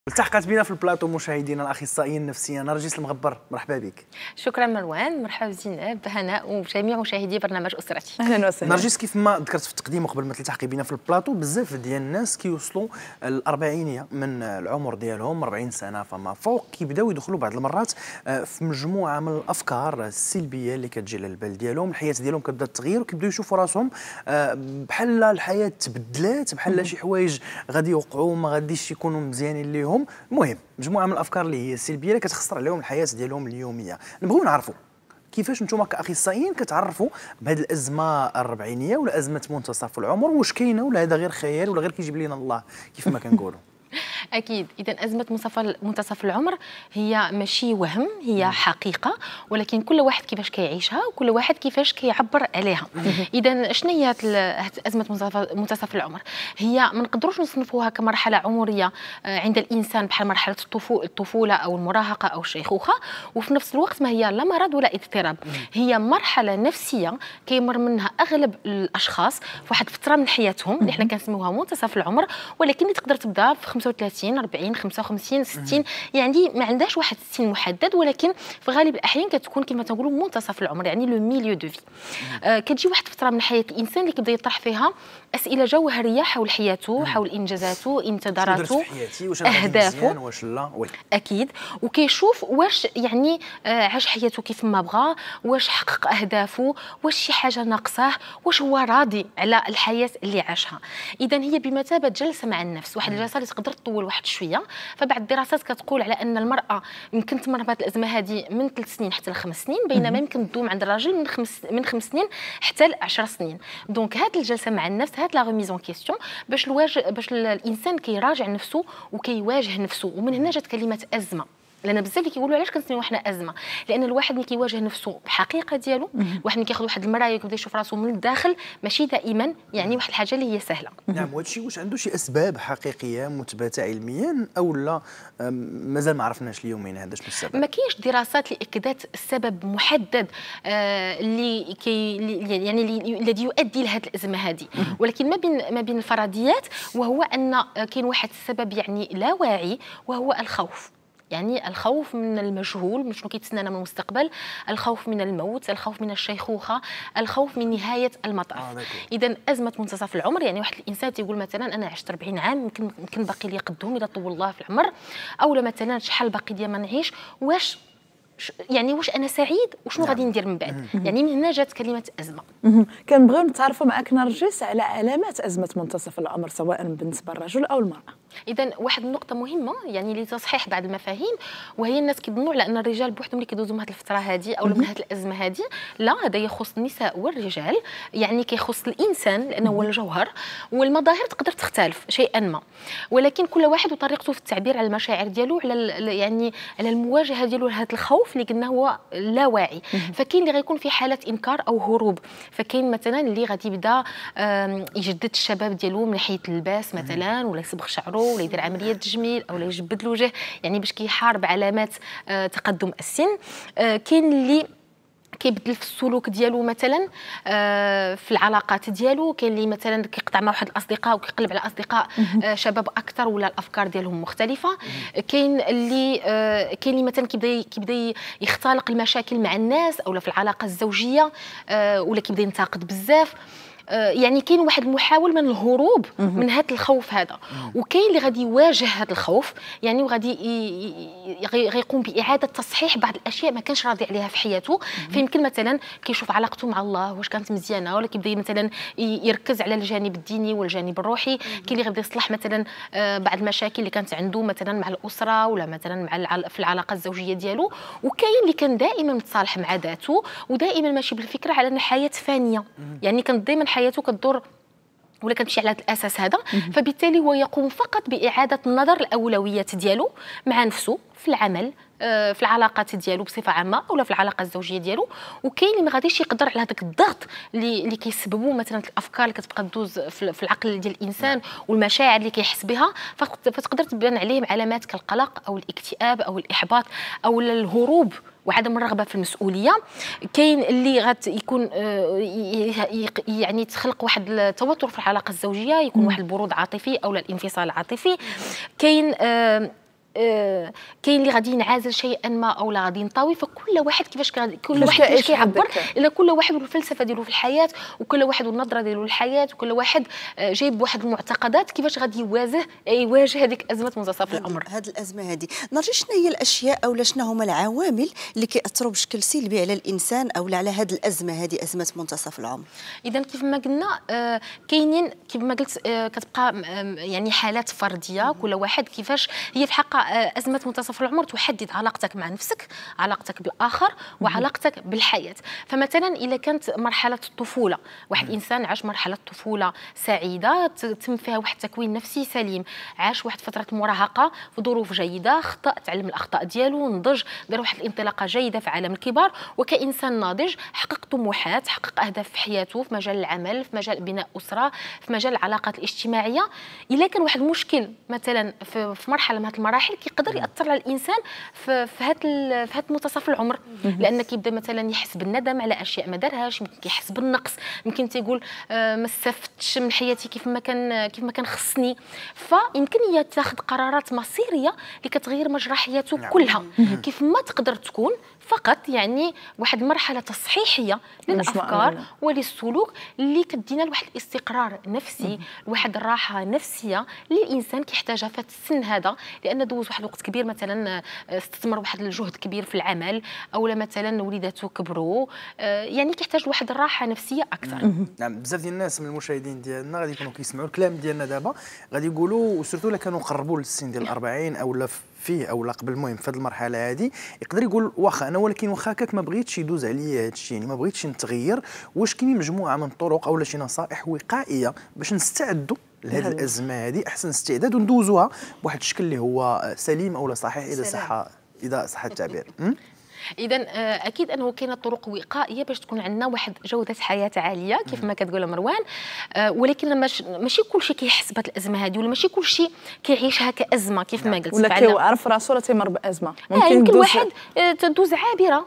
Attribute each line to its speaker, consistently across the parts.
Speaker 1: التحقت بنا في البلاطو مشاهدينا الاخصائيه النفسيه نرجس المغبر، مرحبا بك.
Speaker 2: شكرا مروان، مرحبا زينب، هناء وجميع مشاهدي برنامج اسرتي.
Speaker 3: اهلا وسهلا.
Speaker 1: نرجس، كيف ما ذكرت في التقديم وقبل ما تلتحقي بنا في البلاطو، بزاف ديال الناس كيوصلوا الأربعينية من العمر ديالهم 40 سنه فما فوق، كيبداو يدخلوا بعض المرات في مجموعه من الافكار السلبيه اللي كتجي على البال ديالهم، الحياه ديالهم كتبدا تغير وكيبداو يشوفوا راسهم بحال الحياه تبدلات، بحال شي حوايج غادي يوقعوا ما غاديش يكونوا مزيانين ليهم. المهم مجموعه من الافكار اللي هي السلبيه اللي كتخسر عليهم الحياه ديالهم اليوميه. نبغيو نعرفوا كيفاش نتوما كاخصائيين كتعرفوا بهذه الازمه الربعينيه ولا ازمه منتصف العمر، واش كاينه ولا هذا غير خيال ولا غير كيجيب لنا الله كيف ما كنقولوا؟
Speaker 2: اكيد، اذا ازمه منتصف العمر هي ماشي وهم، هي حقيقه، ولكن كل واحد كيفاش كيعيشها وكل واحد كيفاش كيعبر عليها. اذا شنو هي ازمه منتصف العمر؟ هي ما نقدروش نصنفوها كمرحله عمريه عند الانسان بحال مرحله الطفوله او المراهقه او الشيخوخه، وفي نفس الوقت ما هي لا مرض ولا اضطراب، هي مرحله نفسيه كيمر منها اغلب الاشخاص في واحد الفتره من حياتهم اللي حنا كنسميوها منتصف العمر، ولكن اللي تقدر تبدا في 35 40 55 60، يعني ما عندهاش واحد السن محدد، ولكن في غالب الاحيان كتكون كما تنقولوا منتصف العمر، يعني لو ميليو دو في. كتجي واحد الفتره من حياه الانسان اللي كيبدا يطرح فيها اسئله جوهريه حول حياته، حول انجازاته، انتظاراته، اهدافه،
Speaker 1: واش لا وي.
Speaker 2: اكيد، وكيشوف واش يعني عاش حياته كيف ما بغى، واش حقق اهدافه، واش شي حاجه ناقصاه، واش هو راضي على الحياه اللي عاشها. اذا هي بمثابه جلسه مع النفس، واحد الجلسه اللي تقدر تطول واحد شويه. فبعض الدراسات كتقول على ان المراه يمكن تمر بهذه الازمه هذه من 3 سنين حتى ل 5 سنين، بينما يمكن تدوم عند الراجل من 5 سنين حتى ل 10 سنين. دونك هذه الجلسه مع النفس، هذه لا ريميز اون كيستيون، باش الانسان كيراجع نفسه وكيواجه نفسه. ومن هنا جات كلمه ازمه، لان بزاف اللي كيقولوا علاش كنسميو حنا ازمه، لان الواحد ملي كيواجه نفسه بحقيقه ديالو، الواحد ملي كياخذ واحد المرايه وكيبدا يشوف راسه من الداخل، ماشي دائما يعني واحد الحاجه اللي هي سهله.
Speaker 1: نعم، وهذا الشيء واش عنده شي اسباب حقيقيه مثبته علميا او لا مازال ما عرفناش اليومين هذا شنو السبب؟
Speaker 2: ما كاينش دراسات اللي اكدت السبب محدد اللي يعني الذي يؤدي لهذه الازمه هذه، ولكن ما بين الفرضيات وهو ان كاين واحد السبب يعني لا واعي، وهو الخوف. يعني الخوف من المجهول، من شنو كيتسنانا من المستقبل، الخوف من الموت، الخوف من الشيخوخه، الخوف من نهايه المطاف. اذا ازمه منتصف العمر يعني واحد الانسان تيقول مثلا انا عشت 40 عام، يمكن باقي لي قدهم الى طول الله في العمر، او مثلا شحال باقي لي ما نعيش، واش انا سعيد وشنو غادي ندير من بعد؟ يعني من هنا جات كلمه ازمه.
Speaker 3: كنبغيو نتعرفوا معك نرجس على علامات ازمه منتصف العمر سواء بالنسبه للرجل او المراه.
Speaker 2: اذا واحد النقطه مهمه يعني لتصحيح بعض المفاهيم، وهي الناس كيظنوا على ان الرجال بوحدهم اللي كيدوزوا من هذه الفتره هذه او من هذه الازمه هذه. لا، هذا يخص النساء والرجال، يعني كيخص الانسان لانه هو الجوهر، والمظاهر تقدر تختلف شيئا ما، ولكن كل واحد وطريقته في التعبير على المشاعر ديالو، على المواجهه ديالو لهذا الخوف اللي قلنا هو لا واعي. فكاين اللي غيكون في حاله انكار او هروب، فكاين مثلا اللي غادي يبدا يجدد الشباب ديالو من ناحيه اللباس مثلا، ولا يصبغ شعره، ولا يدير عمليه تجميل، او يجبد الوجه، يعني باش كيحارب علامات تقدم السن. كاين اللي كيبدل في السلوك ديالو مثلا في العلاقات ديالو، كاين اللي مثلا كيقطع مع واحد الاصدقاء وكيقلب على اصدقاء شباب اكثر ولا الافكار ديالهم مختلفه. كاين اللي مثلا كيبدا يختلق المشاكل مع الناس او في العلاقه الزوجيه، ولا كيبدا ينتقد بزاف. يعني كاين واحد المحاول من الهروب من هذا الخوف هذا، وكاين اللي غادي يواجه هذا الخوف يعني، وغادي غيقوم باعاده تصحيح بعض الاشياء ما كانش راضي عليها في حياته. فيمكن مثلا كيشوف علاقته مع الله واش كانت مزيانه، ولا كيبدا مثلا يركز على الجانب الديني والجانب الروحي. كاين اللي غيبدا يصلح مثلا بعض المشاكل اللي كانت عنده مثلا مع الاسره، ولا مثلا في العلاقه الزوجيه ديالو. وكاين اللي كان دائما متصالح مع ذاته، ودائما ماشي بالفكره على ان الحياه فانيه، يعني كانت دائما حياته كتدور ولا كتمشي على الاساس هذا. فبالتالي هو يقوم فقط باعاده النظر الاولويات ديالو مع نفسه في العمل، في العلاقات ديالو بصفه عامه، ولا في العلاقه الزوجيه ديالو. وكاين اللي ما غاديش يقدر على هذاك الضغط اللي كيسببوا مثلا الافكار اللي كتبقى تدوز في العقل ديال الانسان والمشاعر اللي كيحس بها، فتقدر تبان عليهم علامات كالقلق او الاكتئاب او الاحباط او الهروب وعدم الرغبه في المسؤوليه. كاين اللي يكون يعني تخلق واحد التوتر في العلاقه الزوجيه، يكون واحد البرود عاطفي او الانفصال العاطفي. كاين كاين اللي غادي ينعزل شيئا ما او لا غادي ينطوي، فكل واحد كيفاش كل واحد
Speaker 3: كيعيش
Speaker 2: كيفاش كيعبر،
Speaker 3: حدك.
Speaker 2: الا كل واحد والفلسفه ديالو في الحياه، وكل واحد والنظره ديالو للحياه، وكل واحد جايب واحد المعتقدات كيفاش غادي يواجه هذيك ازمه منتصف العمر.
Speaker 4: هذه الازمه هذه نرجع شنو هي الاشياء او شنو هما العوامل اللي كيأثروا بشكل سلبي على الانسان او على هذه الازمه هذه، ازمه منتصف العمر؟
Speaker 2: اذا كيف ما قلنا كاينين كيف ما قلت كتبقى يعني حالات فرديه، كل واحد كيفاش هي في الحقيقه ازمه منتصف العمر تحدد علاقتك مع نفسك، علاقتك بالاخر، وعلاقتك بالحياه. فمثلا اذا كانت مرحله الطفوله، واحد انسان عاش مرحله طفوله سعيده تم فيها واحد التكوين نفسي سليم، عاش واحد فتره المراهقه في ظروف جيده، خطا تعلم الاخطاء ديالو، نضج، دار واحد الانطلاقه جيده في عالم الكبار، وكانسان ناضج حقق طموحات، حقق اهداف في حياته في مجال العمل، في مجال بناء اسره، في مجال العلاقات الاجتماعيه. الا كان واحد المشكل مثلا في مرحله من هذه المراحل كيقدر ياثر على الانسان في هذا منتصف العمر، لان كيبدا مثلا يحس بالندم على اشياء ما دارهاش، يمكن كيحس بالنقص، يمكن تيقول ما استفدتش من حياتي كيف ما كان خصني، فيمكن يتخذ قرارات مصيريه اللي كتغير مجرى حياته كلها كيف ما تقدر تكون، فقط يعني واحد المرحله تصحيحيه للافكار وللسلوك اللي كدينا لواحد الاستقرار نفسي، لواحد الراحه نفسيه اللي الانسان كيحتاجها في السن هذا، لان دوز واحد الوقت كبير مثلا استثمر واحد الجهد كبير في العمل، او مثلا وليداته كبروا، يعني كيحتاج لواحد الراحه نفسيه اكثر.
Speaker 1: نعم، بزاف ديال الناس من المشاهدين ديالنا غادي يكونوا كيسمعوا الكلام ديالنا دابا، غادي يقولوا وسيرتو الا كانوا قربوا للسن ديال 40 او لا فيه او لا قبل، المهم في هذه المرحله هذه يقدر يقول واخا انا ولكن واخا هكاك ما بغيتش يدوز عليا هذا الشيء، يعني ما بغيتش نتغير، واش كاينين مجموعه من الطرق او شي نصائح وقائيه باش نستعدوا لهذه الازمه هذه احسن استعداد وندوزوها بواحد الشكل اللي هو سليم او لا صحيح اذا صح التعبير؟
Speaker 2: اذا اكيد انه كاينه طرق وقائيه باش تكون عندنا واحد جوده حياه عاليه كيف ما كتقول مروان، ولكن ماشي كل شيء كيحس بهذه الازمه هذه، ولا ماشي كل شيء كيعيشها كازمه كيف ما قلت،
Speaker 3: ولا كيعرف راسو راه تيمر بازمه،
Speaker 2: يمكن واحد تدوز عابره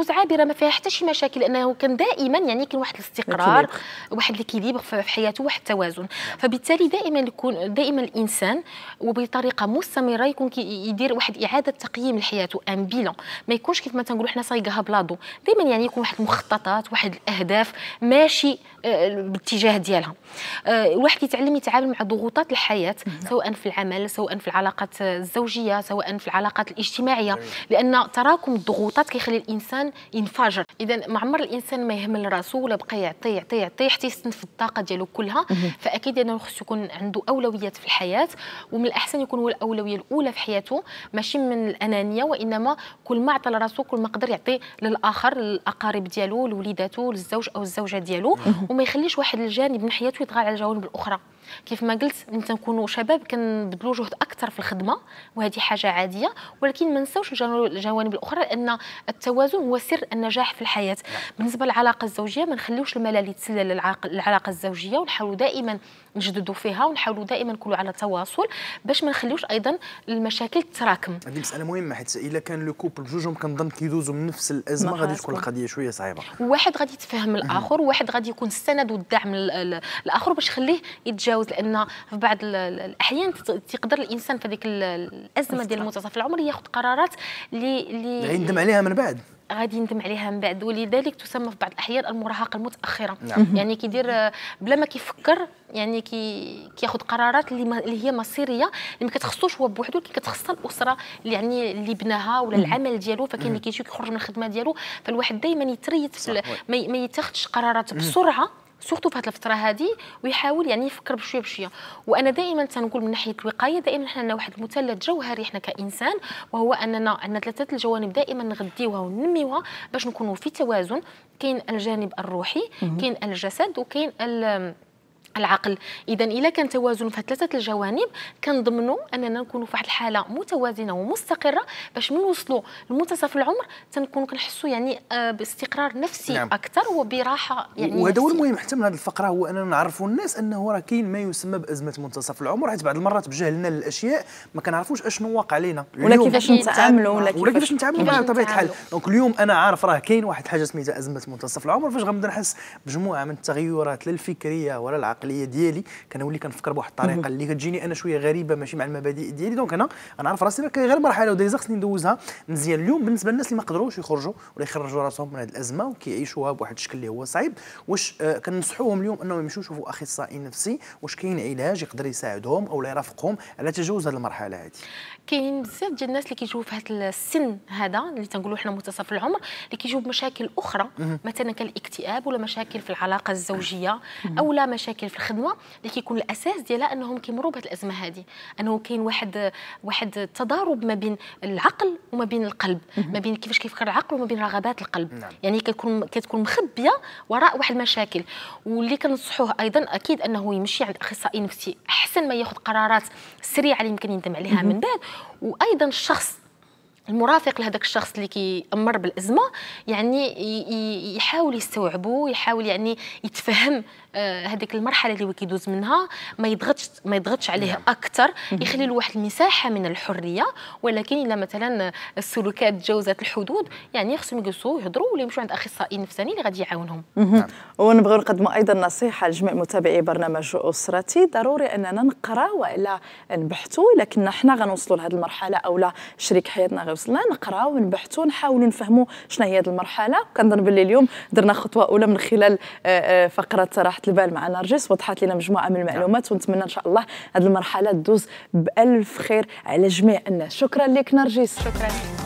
Speaker 2: ما فيها حتى شي مشاكل، لانه كان دائما يعني كاين واحد الاستقرار، واحد الكيليبر في حياته، واحد التوازن، فبالتالي دائما الانسان وبطريقه مستمره يكون يدير واحد اعاده تقييم لحياته، ان بيلون، ما يكونش كيف ما تنقولوا حنا صايغها بلاضو، دائما يعني يكون واحد المخططات، واحد الاهداف ماشي بالاتجاه ديالها. الواحد يتعلم يتعامل مع ضغوطات الحياه، سواء في العمل، سواء في العلاقات الزوجيه، سواء في العلاقات الاجتماعيه، لان تراكم الضغوطات كيخلي الانسان ينفجر. اذا ما عمر الانسان ما يهمل راسو ولا بقى يعطي حتى يستنفذ الطاقه ديالو كلها، فاكيد انه خصو يكون عنده اولويات في الحياه، ومن الاحسن يكون هو الاولويه الاولى في حياته، ماشي من الانانيه، وانما كل ما عطى لراسو كل ما قدر يعطي للاخر، للاقارب ديالو، لوليداته، للزوج او الزوجه ديالو، وما يخليش واحد الجانب من حياته يطغى على الجوانب الاخرى. كيف ما قلت ملي تنكونوا شباب كنبذلوا جهد اكثر في الخدمه، وهذه حاجه عاديه، ولكن ما نساوش الجوانب الاخرى، لان التوازن هو سر النجاح في الحياه. بالنسبه للعلاقه الزوجيه ما نخليوش الملل يتسلل للعلاقه الزوجيه، ونحاولوا دائما نجددوا فيها، ونحاولوا دائما نكونوا على تواصل باش ما نخليوش ايضا المشاكل تتراكم.
Speaker 1: هذه مساله مهمه، حيت الا كان لو كوبل جوجهم كنظن كيدوزوا من نفس الازمه غادي تكون القضيه شويه صعيبه،
Speaker 2: واحد غادي يتفهم الاخر، وواحد غادي يكون السند والدعم الاخر باش يخليه يتجاوز، لان في بعض الاحيان تقدر الانسان في هذيك الازمه ديال منتصف العمر ياخذ قرارات اللي
Speaker 1: يندم عليها من بعد،
Speaker 2: غادي يندم عليها من بعد، ولذلك تسمى في بعض الاحيان المراهقه المتاخره. يعني كيدير بلا ما كيفكر، يعني كياخذ قرارات اللي هي مصيريه، اللي ما كتخصوش هو بوحدو، ولكن كتخص الاسره يعني اللي بناها ولا العمل ديالو، فكاين اللي كيجي كيخرج من الخدمه ديالو، فالواحد دائما يتريث ما يتخذش قرارات بسرعه، سورتو في هذه الفتره هذه، ويحاول يعني يفكر بشويه بشويه. وانا دائما تنقول من ناحيه الوقايه دائما حنا عندنا واحد المثلث جوهري حنا كانسان، وهو اننا عندنا ثلاثه الجوانب دائما نغذيوها وننميوها باش نكونوا في توازن. كاين الجانب الروحي، كاين الجسد، وكاين العقل. اذا الا كان توازن في ثلاثه الجوانب كنضمنوا اننا نكونوا في واحد الحاله متوازنه ومستقره، باش من نوصلوا لمنتصف العمر تنكونوا كنحسوا يعني باستقرار نفسي اكثر وبراحه يعني.
Speaker 1: وهذا هو المهم حتى من هذه الفقره، هو اننا نعرفوا الناس انه راه كاين ما يسمى بازمه منتصف العمر، حيت بعض المرات بجهلنا للاشياء ما كنعرفوش اشنو واقع علينا
Speaker 3: ولا كيفاش نتعاملوا
Speaker 1: ولا كيفاش نتعاملوا معها بطبيعه الحال. دونك اليوم انا عارف راه كاين واحد حاجه سميتها ازمه منتصف العمر، فاش غنبدا نحس بمجموعه من التغيرات لا الفكريه ولا العقليه العقليه ديالي، كنولي كنفكر بواحد الطريقه اللي كتجيني انا شويه غريبه ماشي مع المبادئ ديالي. دونك انا عارف راسي كاين غير مرحله وديزا خصني ندوزها مزيان. اليوم بالنسبه للناس اللي ما قدروش يخرجوا ولا يخرجوا راسهم من هذه الازمه وكيعيشوها بواحد الشكل اللي هو صعيب، واش كننصحوهم اليوم انهم يمشيو يشوفوا اخصائي نفسي؟ واش كاين علاج يقدر يساعدهم او يرافقهم على تجاوز هذه المرحله هذه؟
Speaker 2: كاينين بزاف ديال الناس اللي كيجيو في هذا السن هذا اللي تنقولوا حنا منتصف العمر، اللي كيجيو بمشاكل اخرى مثلا كالاكتئاب ولا مشاكل في العلاقه الزوجيه او لا مشاكل في الخدمه، اللي كيكون الاساس ديالها انهم كيمروا بهذه الازمه هذه، انه كاين واحد التضارب ما بين العقل وما بين القلب، ما بين كيفاش كيفكر العقل وما بين رغبات القلب.
Speaker 1: نعم.
Speaker 2: يعني كتكون مخبيه وراء واحد المشاكل. واللي كنصحوه ايضا اكيد انه يمشي عند اخصائي نفسي احسن ما ياخذ قرارات سريعه اللي يمكن يندم عليها من بعد. وايضا الشخص المرافق لهذاك الشخص اللي كيأمر بالازمه يعني يحاول يستوعبه، يحاول يعني يتفهم هذيك المرحله اللي هو كيدوز منها، ما يضغطش عليه اكثر، يخلي له واحد المساحه من الحريه. ولكن الا مثلا السلوكات تجاوزت الحدود يعني خصهم يجلسوا يهضروا ولا يمشوا عند اخصائي نفساني اللي غادي يعاونهم.
Speaker 3: ونبغيو نقدموا ايضا نصيحه لجميع متابعي برنامج اسرتي، ضروري اننا نقراو والا نبحثوا الا كنا حنا غنوصلوا لهذه المرحله او لا شريك حياتنا غيوصل لنا، نقراو ونبحثوا نحاولوا نفهموا شنو هي هذه المرحله. كنظن باللي اليوم درنا خطوه اولى من خلال فقره راحه البال مع نرجس، وضحت لنا مجموعه من المعلومات، ونتمنى ان شاء الله هذه المرحله تدوز بالف خير على جميع الناس. شكرا لك نرجس.
Speaker 2: شكرا.